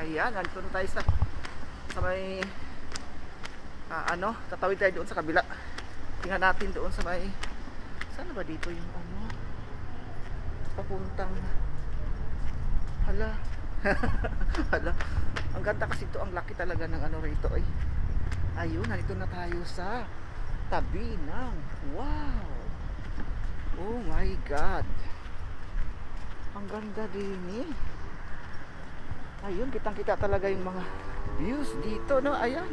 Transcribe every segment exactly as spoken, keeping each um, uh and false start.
Ayan, nandito na tayo sa sa may uh, ano, tatawid tayo doon sa kabila. Tingnan natin doon sa may, saan ba dito yung ano papuntang, hala hala, ang ganda kasi ito, ang laki talaga ng ano rito eh. Ayun, nandito na tayo sa tabi ng, wow, oh my god, ang ganda din eh. Ayun, kitang kita talaga yung mga views dito, no? Ayan,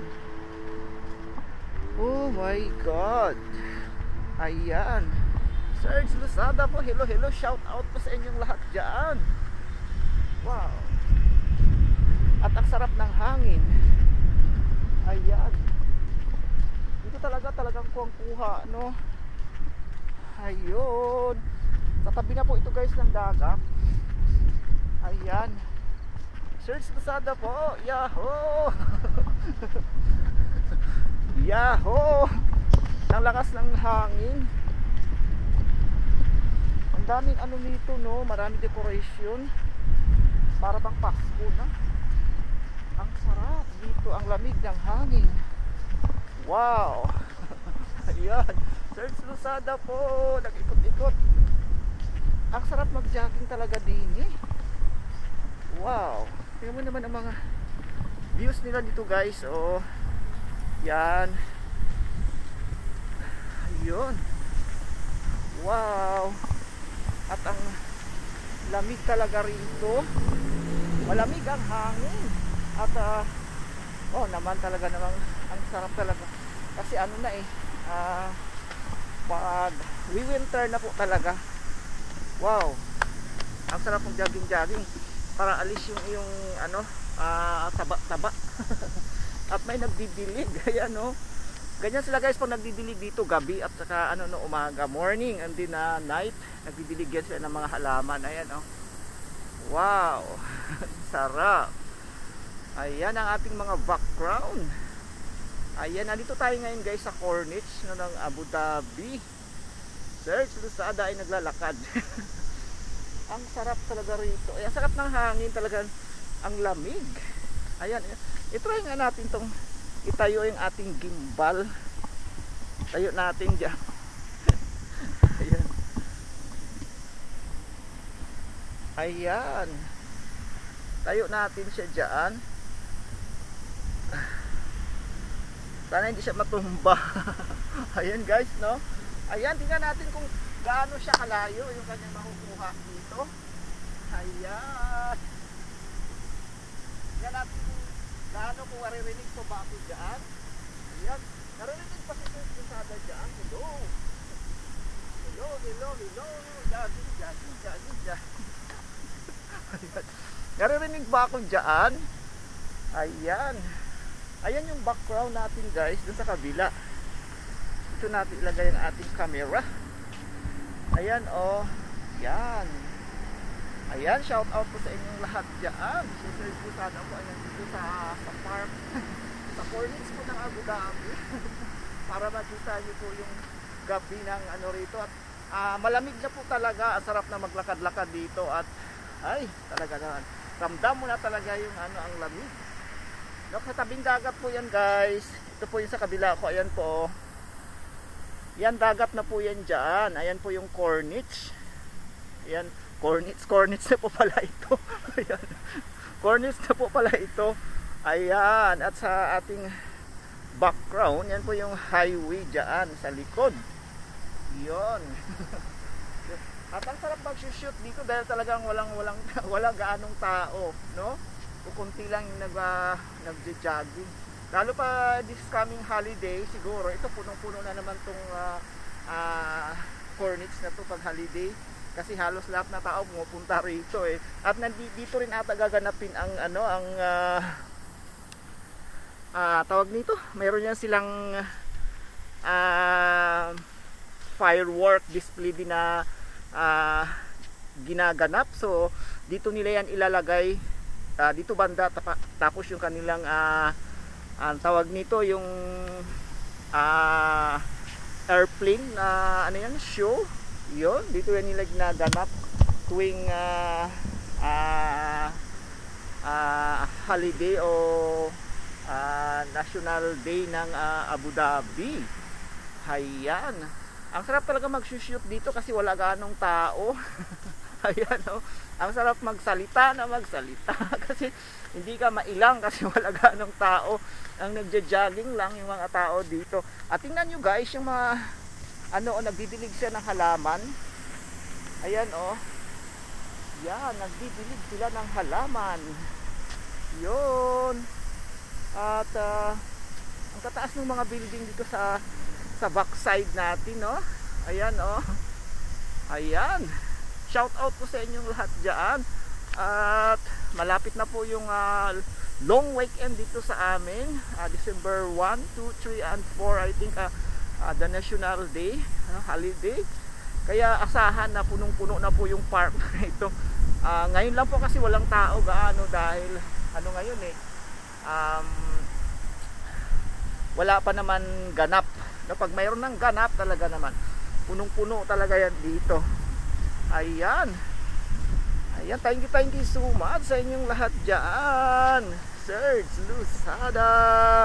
oh my god, ayan. Serge Losada po, hello hello, shout out po sa inyong lahat dyan. Wow, at ang sarap ng hangin. Ayan, dito talaga talagang kuwang-kuha, no? Ayun, sa tabi na po ito guys ng dagat. Ayan, Serge Losada po, yahoo. Yahoo, ang lakas ng hangin. Ang daming ano nito, no? Maraming decoration, para bang Pasko na. Ang sarap dito, ang lamig ng hangin. Wow. Ayan, Serge Losada po, nag-ikot-ikot. Ang sarap mag-jogging talaga din eh. Wow, tingnan mo naman ang mga views nila dito guys. Oh, yan. Ayun, wow. At ang lamig talaga rito, malamig ang hangin. At uh, oh naman talaga namang ang sarap talaga. Kasi ano na eh, uh, pag winter na po talaga. Wow, ang sarap ng jogging-jogging, para alis yung yung ano, uh, taba-taba. At may nagdidilig, ayan no. Ganyan sila guys pag nagdidilig dito gabi at saka ano no, umaga, morning and din na uh, night, nagdidilig yan sila ng mga halaman. Ayan oh. Wow. Sarap. Ayan ang ating mga background. Ayan, nandito tayo ngayon guys sa Corniche no, ng Abu Dhabi. Serge Losada ay naglalakad. Ang sarap talaga rito. Ay, ang sarap ng hangin talaga, ang lamig. Ayan, i-try nga natin tong itayo yung ating gimbal. Tayo natin dyan. Ayan. Ayan. Tayo natin siya dyan. Sana hindi siya matumba. Ayan guys, no? Ayan, tingnan natin kung gaano siya kalayo yung kanyang makukuha dito. Ayan. Tingnan natin kung gaano, kung maririnig ko ba ako dyan. Ayan, naririnig pa si Serge Losada dyan. Hello. Hello, hello, hello. Jogging, jogging, jogging, jogging. Ayan. Naririnig ba ako dyan? Ayan. Ayan yung background natin guys, dun sa kabila. Ito natin ilagay ang ating camera. Ayan oh. Yan. Ayan, shout out po sa inyong lahat dyan. Si Serge Losada po, ayan dito sa, sa park, sa Corniche po ng Abu Dhabi. Para makita nyo po yung gabi ng ano rito. At uh, malamig na po talaga. Ang sarap na maglakad-lakad dito. At ay, talaga naman, ramdam mo na talaga yung ano, ang lamig. No, sa tabing dagat po yan guys. Ito po yung sa kabila ko. Ayan po. Yan, dagat na po yan dyan. Ayan po yung Corniche. Ayan, Corniche, Corniche na po pala ito. Ayan, Corniche na po pala ito. Ayan, at sa ating background, yan po yung highway dyan sa likod. Yun. At ang sarap mag-shoot dito dahil talagang walang walang wala gaanong tao, no? Kukunti lang yung nag, uh, nagja-jogging. Lalo pa this coming holiday, siguro ito punong-puno na naman tong uh, uh, Corniche na to pag holiday. Kasi halos lahat na tao pumupunta rito eh. At nandito rin ata gaganapin ang ano, ang uh, uh, tawag nito. Mayroon yan silang uh, firework display din na uh, ginaganap. So dito nila yan ilalagay, uh, dito banda, tapos yung kanilang uh, ang tawag nito yung uh, airplane na uh, ano yan, show. Yun, dito yan nila ginaganap tuwing uh, uh, uh, holiday o uh, National Day ng uh, Abu Dhabi. Ayan. Ang sarap talaga mag-shoot dito kasi wala ganong tao. Ayan, oh. Ang sarap magsalita na magsalita kasi hindi ka mailang kasi wala ganong tao. Ang nagja-jogging lang yung mga tao dito. At tingnan nyo guys, yung mga ano, oh, nagdidilig siya ng halaman. Ayan, oh. Yan, nagdidilig sila ng halaman. Yun. At uh, ang kataas ng mga building dito sa sa backside natin, no? Ayan, oh. Ayan. Shout out po sa inyong lahat dyan. At malapit na po yung uh, long weekend dito sa amin. Uh, December one, two, three, and four, I think, uh, uh, the National Day, uh, holiday. Kaya asahan na punong-puno na po yung park na ito. Uh, ngayon lang po kasi walang tao gaano dahil ano ngayon eh, um, wala pa naman ganap. No, pag mayroon ng ganap talaga naman, punong-puno talaga yan dito. Ayan. Ayan, thank you, thank you so much sa inyong lahat dyan. Serge Lusada.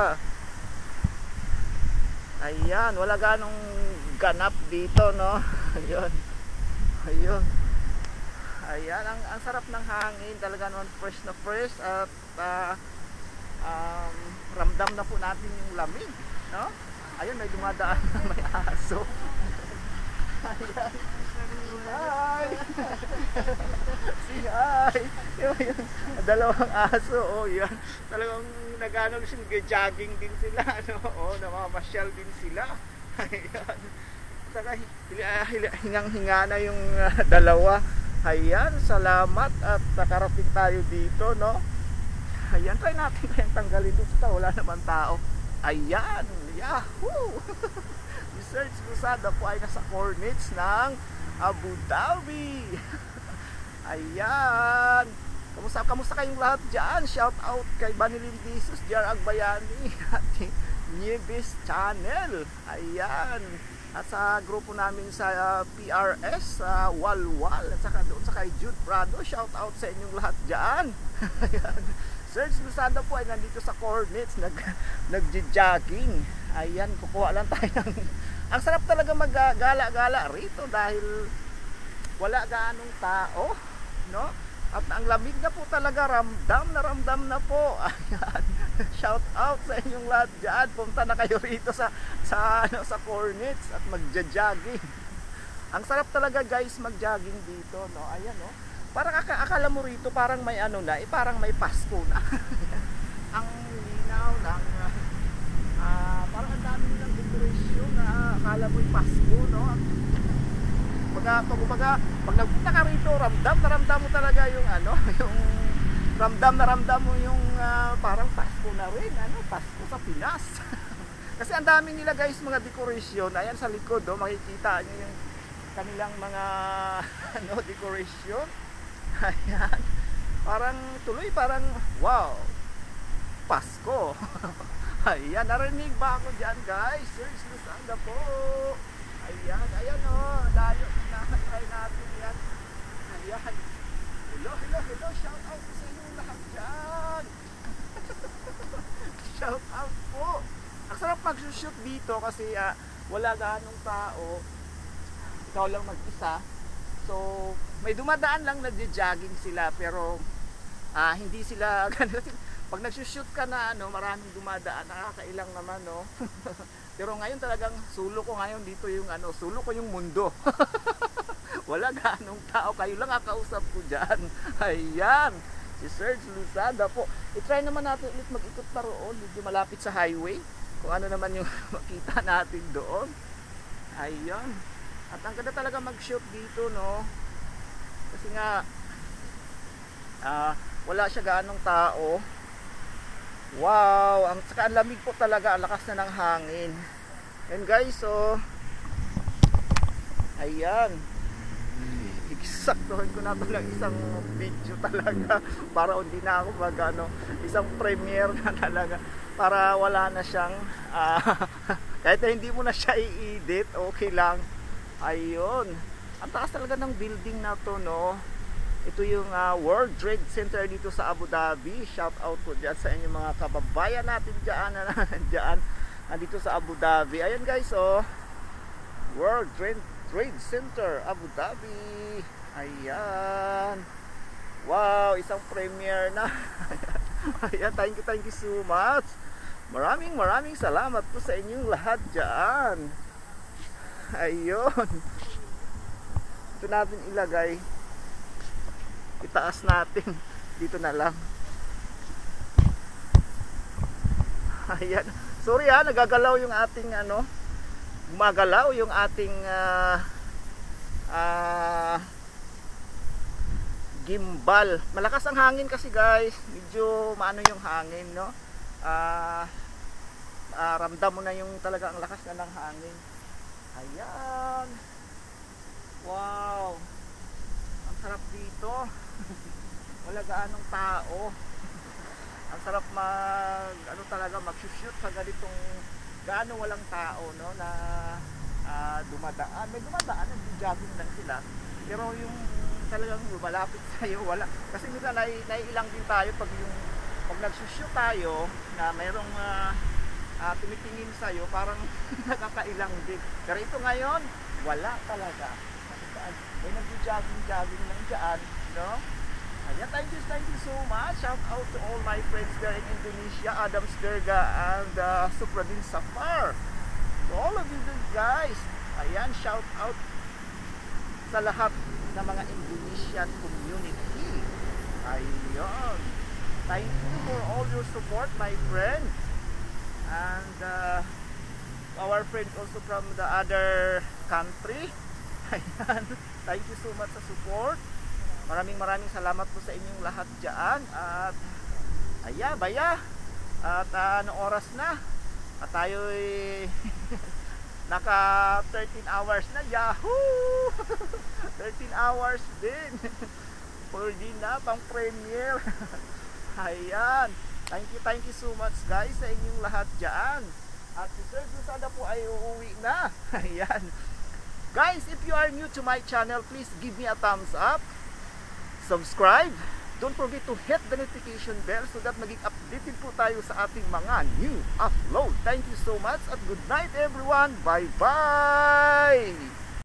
Ayan, wala ganong ganap dito, no? Ayun. Ayun. Ayan, ang, ang sarap ng hangin. Talaga naman fresh na fresh. At uh, um, ramdam na po natin yung lamig, no? Ayun, may dumadaan na may aso. Ayan. Hi! Say hi! Yung, yung dalawang aso, oh, yan. Talagang nag-ano siyang jogging din sila, no? Oh, namamasyal din sila. Ayan. Saka hingang-hinga na yung uh, dalawa. Ayan, salamat at nakarating tayo dito, no? Ayan, try natin kayang tanggalin dito. Wala naman tao. Ayan, yahoo! Research Lusada po ay nasa coordinates ng Abu Dhabi. Ayan. Kamusta, kamusta kayong lahat dyan? Shout out kay Banilin Jesus, Jar Agbayani at Nieves Channel. Ayan. At sa grupo namin sa uh, P R S, sa uh, Walwal, at saka doon sa kay Jude Prado, shout out sa inyong lahat dyan. Ayan. Search Lusada po ay nandito sa coordinates, nag, nag-jogging. Ayan, kukuha lang tayo ng... Ang sarap talaga mag-gala-gala rito dahil wala gaanong tao, no? At ang lamig na po talaga, ramdam na ramdam na po. Ayan. Shout out sa inyong lahat dyan. Punta na kayo rito sa sa ano sa coordinates at magja-jogging. Ang sarap talaga guys mag-jogging dito, no? Ayan, no? Parang akala mo rito parang may ano na, eh, parang may Pasko na. Ang linaw ng uh, parang ang dami nilang decoration na akala mo yung Pasko, no? Pag, pag, pag nagpunta ka rito, ramdam na ramdam mo talaga yung ano, yung ramdam na ramdam mo yung uh, parang Pasko na rin, ano, Pasko sa Pinas. Kasi ang dami nila guys mga decoration. Ayan sa likod, oh, makikita nyo yung kanilang mga ano, decoration. Ayan. Parang tuloy, parang wow, Pasko. Ayan, narinig ba ako dyan guys? Search Lusada po. Ayan, ayan o, oh, layo, nakatry natin yan. Ayan. Hello, hello, hello, shout out sa inyong lahat dyan. Shout out po. Ang sarap mag-shoot dito kasi uh, wala ganong tao. Ikaw lang mag-isa. So, may dumadaan lang nagja-jogging sila pero uh, hindi sila ganun. Pag nag-shoot ka na ano, maraming dumadaan, nakakailang naman, no? Pero ngayon talagang sulo ko ngayon dito yung ano, sulo ko yung mundo. Wala ganong tao, kayo lang kakausap ko dyan. Ayan, si Serge Lusada po. I-try naman natin ulit mag-ikot pa roon, medyo malapit sa highway. Kung ano naman yung makita natin doon. Ayan. At ang ganda talaga mag-shoot dito, no? Kasi nga, uh, wala siya ganong tao. Wow, ang saka ang lamig po talaga, ang lakas na ng hangin. And guys, so ayan. Eksaktuhin ko na ito ng isang video talaga para hindi na ako mag ano, isang premiere na talaga para wala na siyang uh, kahit na hindi mo na siya i-edit, okay lang. Ayun. Ang taas talaga ng building na to, no? Ito yung uh, World Trade Center dito sa Abu Dhabi. Shout out po dyan sa inyong mga kababayan natin dyan na dyan dito sa Abu Dhabi. Ayan guys, oh, World Trade, Trade Center Abu Dhabi. Ayan, wow, isang premiere na. Ayan, thank you, thank you so much. Maraming maraming salamat po sa inyong lahat dyan. Ayun, ito natin ilagay, itaas natin dito na lang. Ayan, sorry ha, nagagalaw yung ating ano, gumagalaw yung ating uh, uh, gimbal. Malakas ang hangin kasi guys, medyo maano yung hangin, no? Uh, uh, ramdam mo na yung talaga ang lakas na ng hangin. Ayan, wow, ang sarap dito. Wala gaanong tao. Ang sarap mag ano talaga mag-shoot sa ganitong gaano walang tao, no, na uh, dumadaan. May dumadaan, nag-jogging lang sila. Pero yung talagang lumalapit sa'yo, wala. Kasi minsan nai, naiilang din tayo pag yung pag nag-shoot tayo na mayroong uh, uh, tumitingin sa'yo, parang nakakailang din. Pero ito ngayon, wala talaga. May nag-jogging-jogging lang dyan, no? Ayan, thank you, thank you so much. Shout out to all my friends there in Indonesia, Adam Sturga and uh, Supradin Safar. To all of you guys, ayan, shout out sa lahat ng mga Indonesian community. Ayan, thank you for all your support, my friend. And uh, our friends also from the other country. Ayan, thank you so much sa support. Maraming maraming salamat po sa inyong lahat dyan. At aya, baya. At uh, anong oras na? At tayo'y naka thirteen hours na. Yahoo! thirteen hours din. four D na, pang premiere. Ayan. Thank you, thank you so much guys sa inyong lahat dyan. At si Sir Jusada po ay uuwi na. Ayan. Guys, if you are new to my channel, please give me a thumbs up. Subscribe. Don't forget to hit the notification bell so that maging updated po tayo sa ating mga new upload. Thank you so much at good night everyone. Bye bye.